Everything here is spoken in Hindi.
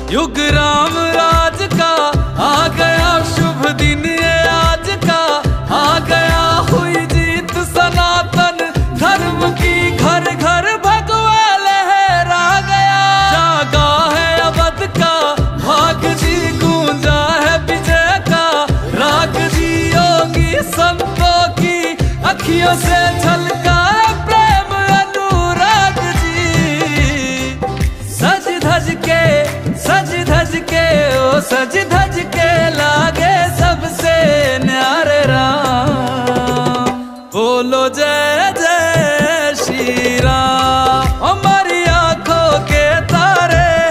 युग राम राज का आ गया शुभ दिन ये आज का, आ गया हुई जीत सनातन धर्म की, घर घर भगवा लहरा गया। जागा है अवध का भाग जी, गूंजा है विजय का राग जी, योगी संतों की अखियों से झलका प्रेम अनुराग जी। सज धज के ओ सज धज